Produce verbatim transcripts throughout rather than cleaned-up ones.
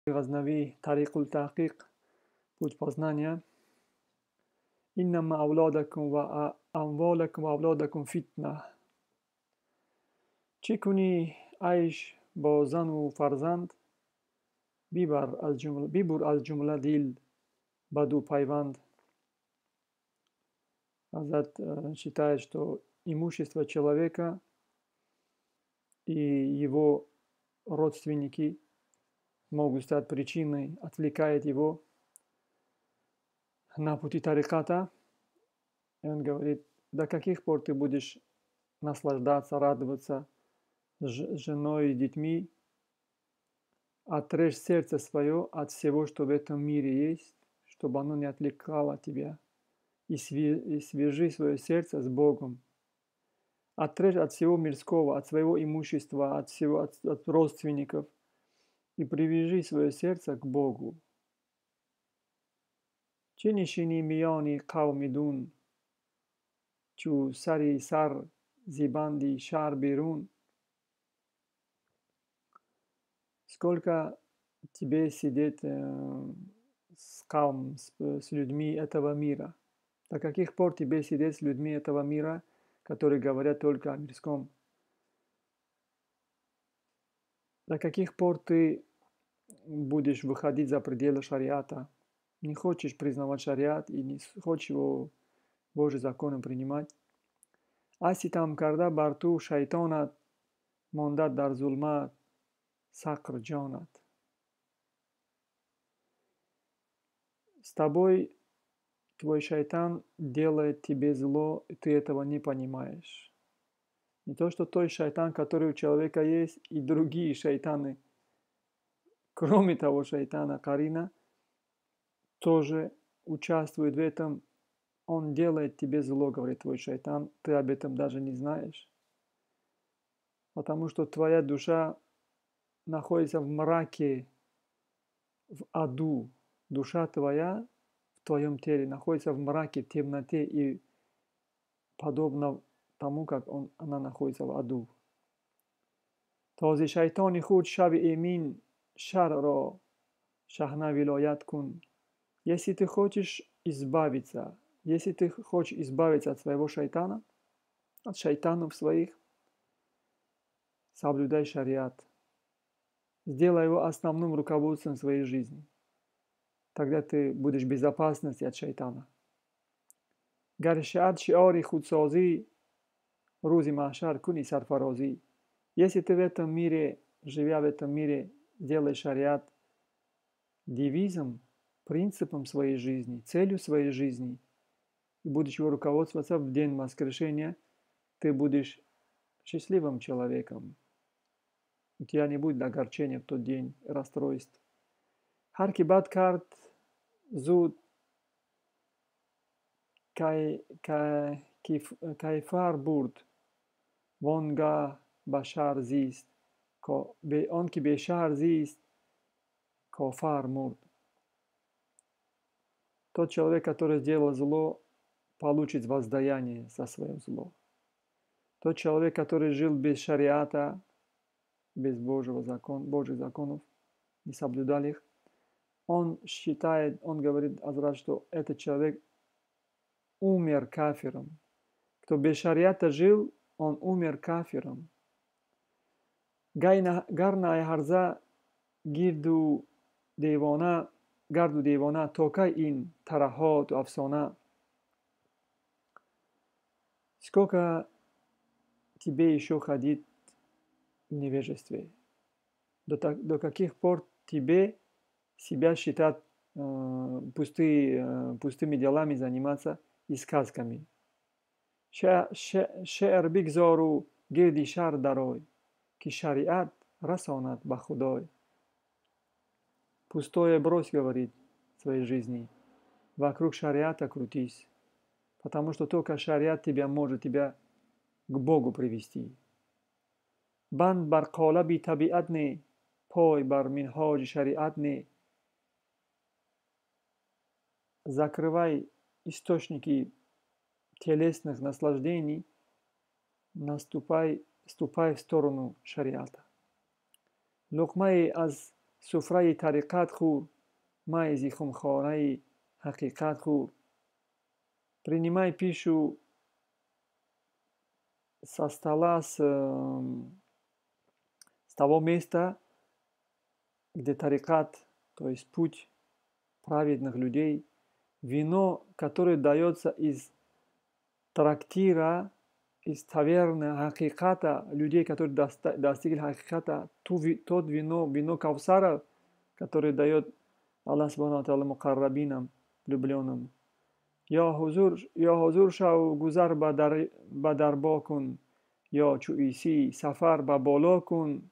Газнави Тарикул Тахқиқ, путь познания. Иннама авлодакум ва амволакум ва авлодакум фитна. Чӣ кунӣ айш бо зану фарзанд, бибур аз ҷумла дил ба ду пайванд. Хазрат считает, что имущество человека и его родственники могут стать причиной, отвлекает его на пути тариката. И он говорит, до каких пор ты будешь наслаждаться, радоваться с женой и детьми, отрежь сердце свое от всего, что в этом мире есть, чтобы оно не отвлекало тебя, и свяжи свое сердце с Богом. Отрежь от всего мирского, от своего имущества, от всего, от, от родственников, и привяжи свое сердце к Богу. Чӣ нишини миёни қавмидун, чӯ сари сар зибанди шаҳр берун. Сколько тебе сидеть э, с кавм, с, с людьми этого мира? До каких пор тебе сидеть с людьми этого мира, которые говорят только о мирском? До каких пор ты будешь выходить за пределы шариата? Не хочешь признавать шариат и не хочешь его Божий законы принимать? аз ситам карда бар ту шайтонат, мондад дар зулмат сақр ҷонат. С тобой твой шайтан делает тебе зло, и ты этого не понимаешь. Не то, что той шайтан, который у человека есть, и другие шайтаны, кроме того шайтана Карина, тоже участвуют в этом. Он делает тебе зло, говорит твой шайтан, ты об этом даже не знаешь. Потому что твоя душа находится в мраке, в аду. Душа твоя в твоем теле находится в мраке, в темноте, и подобно тому, как он, она находится в аду. Този шайтони худ шави эмин шарро шахна вилоят кун. Если ты хочешь избавиться, если ты хочешь избавиться от своего шайтана, от шайтанов своих, соблюдай шариат. Сделай его основным руководством своей жизни. Тогда ты будешь в безопасности от шайтана. Гаршат шиори худсози, рузи машар куни сарфарози. Если ты в этом мире, живя в этом мире, делаешь шариат девизом, принципом своей жизни, целью своей жизни, и будешь его руководствоваться в день воскрешения, ты будешь счастливым человеком. У тебя не будет огорчения в тот день, расстройств. Har ki bad kard zud кайфар бурд, вонга ба шаҳр зист, он ки бе шаҳр зист, кофар мурд. Тот человек, который сделал зло, получит воздаяние за свое зло. Тот человек, который жил без шариата, без Божьего закона, Божьих законов, не соблюдал их, он считает, он говорит, Азрат, что этот человек умер кафиром. Кто без шариата жил, он умер кафиром. Гарна харза гирду девона, гарду девона, токай ин тарахот афсона. Сколько тебе еще ходить в невежестве? До, до каких пор тебе себя считать э, пустые, э, пустыми делами заниматься и сказками? Ше'р бигзору гирди шар дарой, ки шариат расонат ба худой. Пустое брось, говорит, в своей жизни. Вокруг шариата крутись. Потому что только шариат тебя может тебя к Богу привести. Банд бар қалаби табиат не, пой бар минхаджи шариат не. Закрывай источники телесных наслаждений, наступай, ступай в сторону шариата. Лукмаи аз суфраи тариқат хур, майзи хумхораи ҳақиқат хур. Принимай пищу со стола, с, с того места, где тариқат, то есть путь праведных людей, вино, которое дается из трактира, из таверны хакиката, людей, которые достигли хакиката, тот вино, вино Кавсара, которое дает Аллах Субхану ва Тааля мукаррабинам, влюбленным. Я хузур, я хузур шау гузар ба дарбо кун, я чу иси сафар ба боло кун.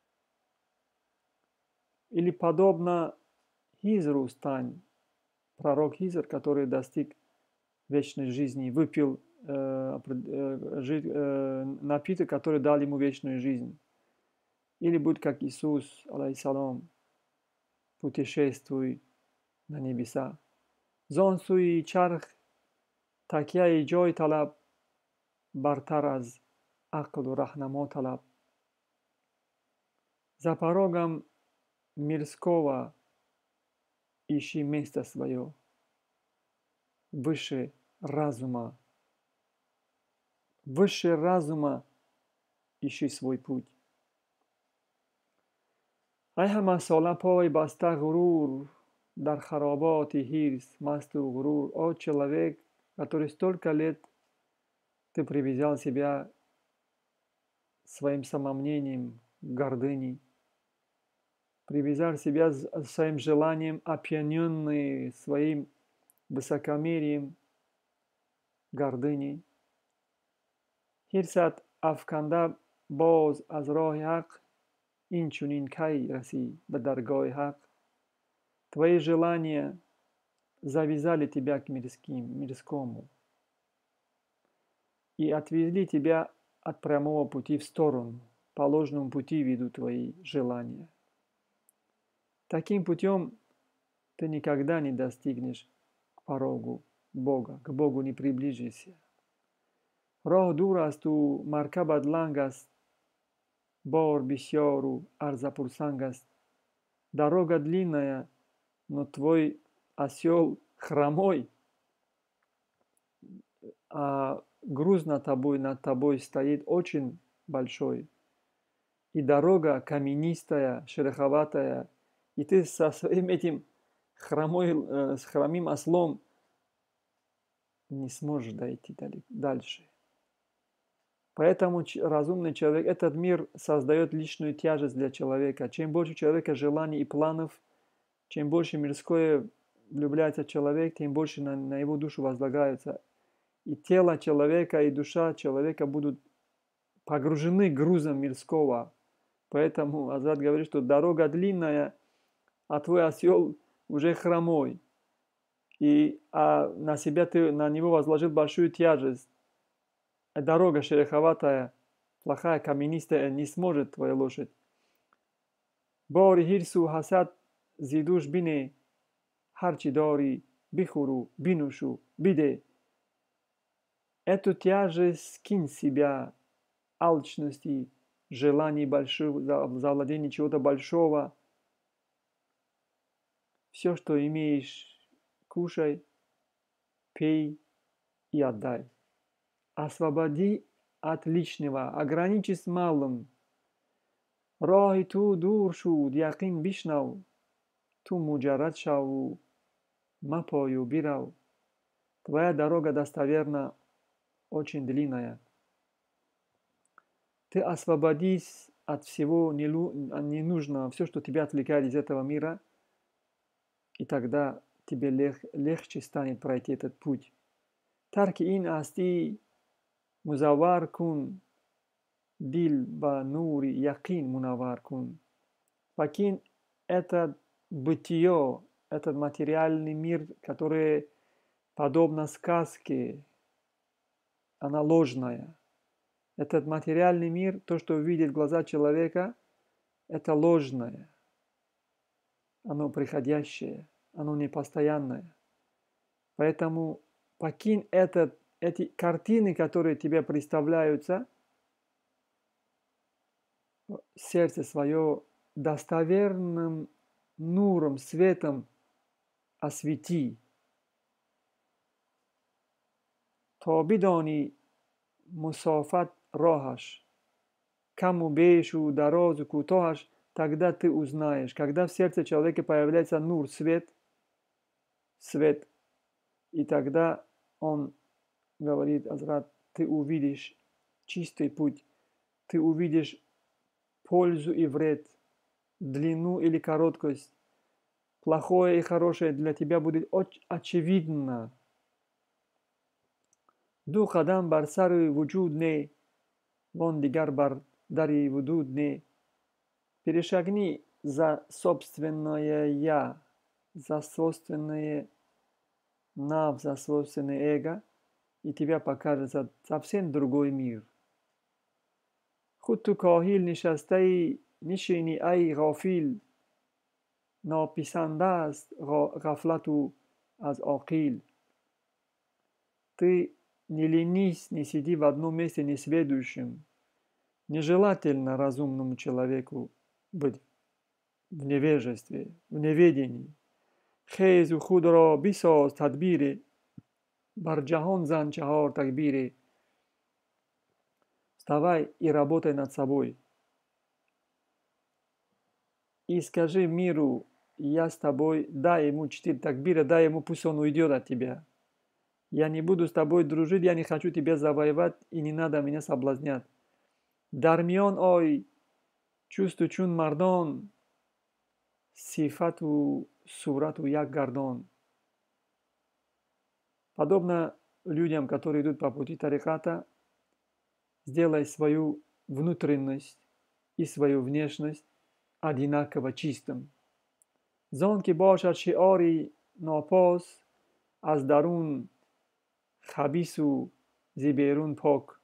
Или подобно Хизру стань, пророк Хизр, который достиг вечной жизни, выпил э, э, э, напиток, который дал ему вечную жизнь. Или будь как Иисус, алейхиссалам, путешествуй на небеса. Зон суи чарх такя и джой талаб, бартар аз ақлу рахнамо талаб. За порогом мирского ищи место свое, выше разума. Выше разума ищи свой путь. ای همه ساله پای بسته غرور در خرابات حرص مست و غرور. О человек, который столько лет ты привязал себя своим самомнением, гордыней, привязал себя своим желанием, опьяненный своим высокомерием, гордыней. حرصت افکنده باز از راه حق این چنین کی رسی به درگاه حق. Твои желания завязали тебя к мирским, мирскому и отвезли тебя от прямого пути в сторону. По ложному пути ведут твои желания. Таким путем ты никогда не достигнешь к порогу Бога, к Богу не приближишься. راه دور است و مرکبت لنگ است، بار بسیار و عرض پرسنگ است. Дорога длинная, но твой осел хромой, а груз над тобой, над тобой стоит очень большой. И дорога каменистая, шероховатая, и ты со своим этим хромой, с хромым ослом не сможешь дойти дальше. Поэтому разумный человек, этот мир создает лишнюю тяжесть для человека. Чем больше у человека желаний и планов, чем больше мирское влюбляется человек, тем больше на, на его душу возлагается. И тело человека, и душа человека будут погружены грузом мирского. Поэтому Азат говорит, что дорога длинная, а твой осел уже хромой. И а на себя ты, на него возложил большую тяжесть. Дорога шероховатая, плохая, каменистая, не сможет твоя лошадь. Бори хирсу хасад зидуш бине, харчи дори, бихуру, бинушу, биде. Эту тяжесть скинь себя, алчности, желаний больших, завладения чего-то большого. Все, что имеешь, кушай, пей и отдай. Освободи от лишнего, ограничись малым. Раhi ту дур шуд, яқин бишнав, ту муджаррад шаву, мапою бирав. Твоя дорога достоверна, очень длинная. Ты освободись от всего ненужного, все, что тебя отвлекает из этого мира, и тогда тебе лег, легче станет пройти этот путь. Тарки ин асти музавар кун, дил ба нури яқин мунавар кун. Покинь это бытие, этот материальный мир, который подобно сказке, она ложная. Этот материальный мир, то, что видит глаза человека, это ложное. Оно приходящее, оно непостоянное. Поэтому покинь этот, эти картины, которые тебе представляются, сердце свое достоверным нуром, светом освети. تا بدانی مسافت راهش кам у беш у дароз у кутоаш, тогда ты узнаешь. Когда в сердце человека появляется нур, свет, свет, и тогда он говорит, Азрат, ты увидишь чистый путь, ты увидишь пользу и вред, длину или короткость, плохое и хорошее для тебя будет очень очевидно. Ду кадам бар сари вуджуд не, вон дигар бар дари вудуд не. Перешагни за собственное «я», за собственное «нав», за собственное эго, и тебя покажется совсем другой мир. خود تو کاهیل نشسته ای نشینی ای غافیل ناپسند است غفلت او از عاقل. Ты не ленись, не сиди в одном месте несведущим. Нежелательно разумному человеку быть в невежестве, в неведении. خیز و خود را بساز تدبیر بر جهان زن چهار تکبیر. Вставай и работай над собой. И скажи миру, я с тобой, дай ему четыре такбира, дай ему, пусть он уйдет от тебя. Я не буду с тобой дружить, я не хочу тебя завоевать, и не надо меня соблазнять. Дармион ой, чувствую чун мардон, сифату сурату як гардон. Подобно людям, которые идут по пути тариката, сделай свою внутренность и свою внешность одинаково чистым. Зонки бошад шиори нопос, аз дарун хабису зиберун пок.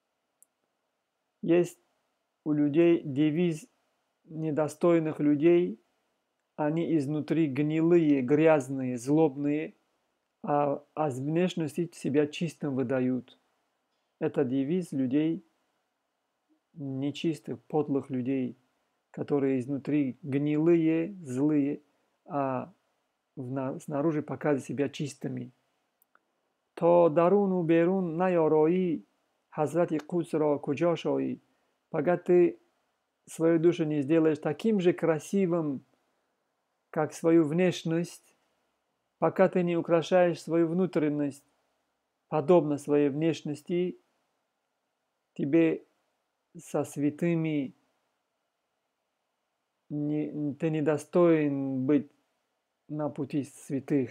Есть у людей девиз недостойных людей, они изнутри гнилые, грязные, злобные, а, а с внешности себя чистым выдают. Это девиз людей нечистых, подлых людей, которые изнутри гнилые, злые, а снаружи показывают себя чистыми. То даруну берун найорои, хазрати кусра куджашои, пока ты свою душу не сделаешь таким же красивым, как свою внешность, пока ты не украшаешь свою внутренность, подобно своей внешности, тебе со святыми не, ты недостоин быть на пути святых.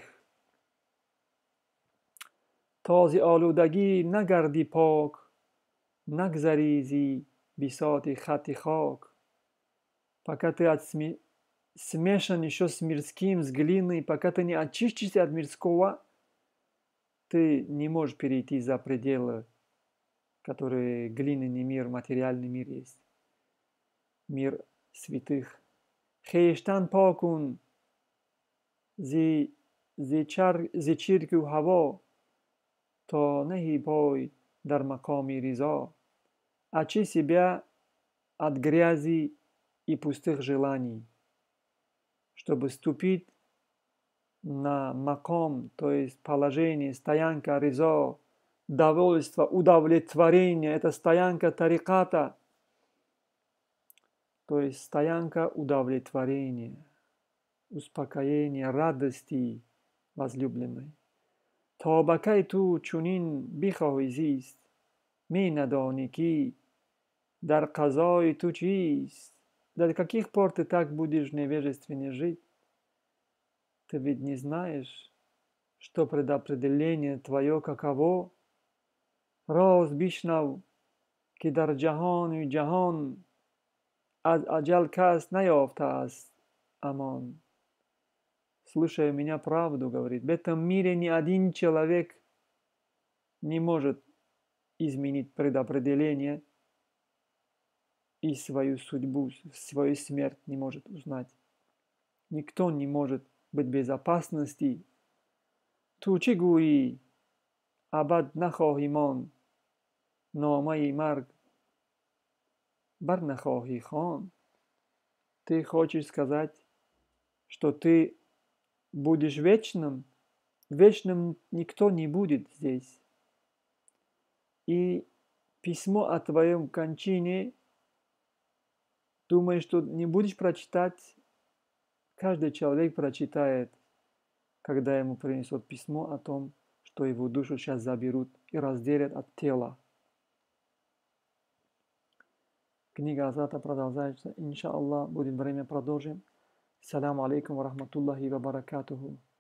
Този آلودگی نگردی پاک نگذریزی بساط خط خاک. Пока ты от сме... смешан еще с мирским, с глиной, пока ты не очистишься от мирского, ты не можешь перейти за пределы, которые глиняный мир, материальный мир есть. Мир святых. خیشتن پاکون زی زی چر زی چرک و هوا تا نهی پای در مقامی رضا. Очи себя от грязи и пустых желаний, чтобы ступить на маком, то есть положение, стоянка ризо, довольство, удовлетворение, это стоянка тариката, то есть стоянка удовлетворения, успокоения, радости возлюбленной. تا بکی تو چونین بخواهی زیست می ندانی که در قضای تو چیست. До каких пор ты так будешь в невежественне жить? Ты ведь не знаешь, что предопределение твое каково. راز بشنو که در جهان و جهان از اجل کس نیافته است امان. Слушай меня правду, говорит, в этом мире ни один человек не может изменить предопределение и свою судьбу, свою смерть не может узнать. Никто не может быть в безопасности. تو چه گویی ابد نخواهی ماند نامه مرگ بر نخواهی خواند. Ты хочешь сказать, что ты будешь вечным, вечным никто не будет здесь. И письмо о твоем кончине, думаешь, что не будешь прочитать, каждый человек прочитает, когда ему принесут письмо о том, что его душу сейчас заберут и разделят от тела. Книга Азата продолжается. Иншаллах, будет время, продолжим. Саляму алейкум ва рахматуллахи ва баракатуху.